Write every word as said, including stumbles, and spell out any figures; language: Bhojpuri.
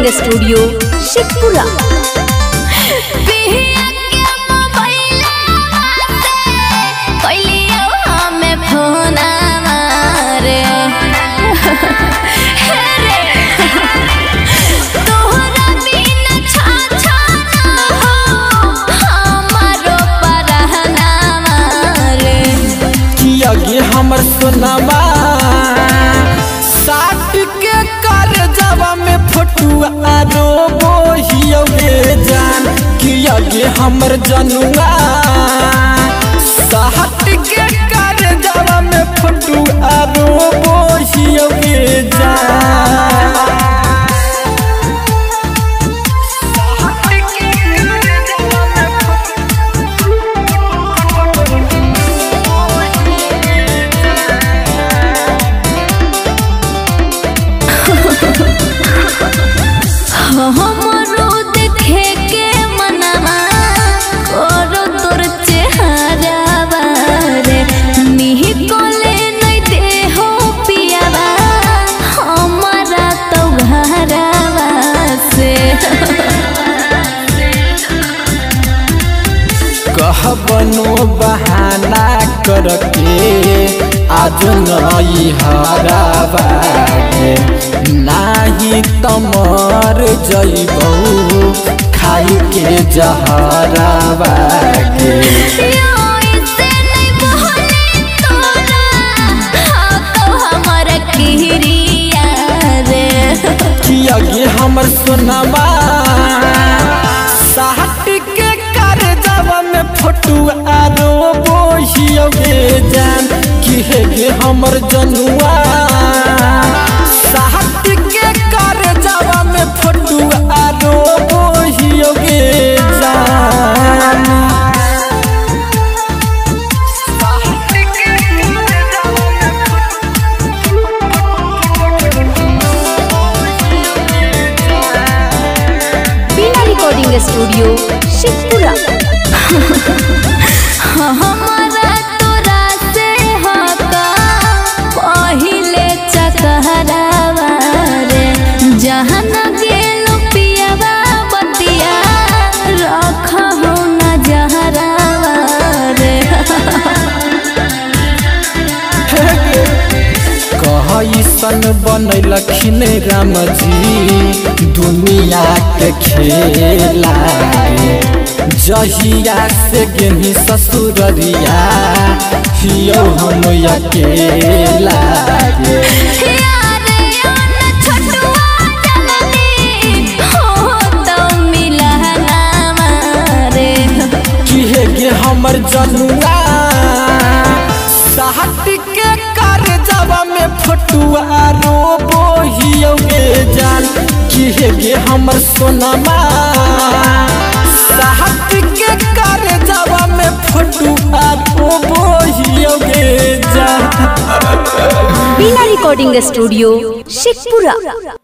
Recording studio Sheikhpura. हमर सोनामा साट के कर जवा में फोटुआ रोबो हियो गे जान किया गे हमर जनुआ साट के कर जवा में फोटुआ रोबो हियो गे जान। हमरो देखे के मनवा करो तोर चेहरावा रे मिही कोले नहीं दे हो पियावा हमारा तो घरवा से कहबनो बहाना करके आज नई हरावा नाही तमर जइबौ खाई के जहरावा गे किया गे हमर सोनामा साट के कर जवा में फोटुआ रोबो हियो गे जान किहे गे हमर जनुआ साट के कर जवा में फोटुआ रोबो हियो गे जान। Recording studio Sheikhpura. हमारा तोरा से हका पहिले चकहरावा रे जहाँ न गेलो पियावा बतिया रखहु न जहरावा रे कैसन बनलखिन राम जी दुनिया के खेला जहिया से गेनी ससुररिया हियो हम अकेला किहे गे हमर जनुआ साट के कर जवा में फोटुआ रोबो हियो गे जान किहे गे हमर सोनामा साट के कर जवा में फोटुआ रोबो हियो गे जान। Recording studio Sheikhpura.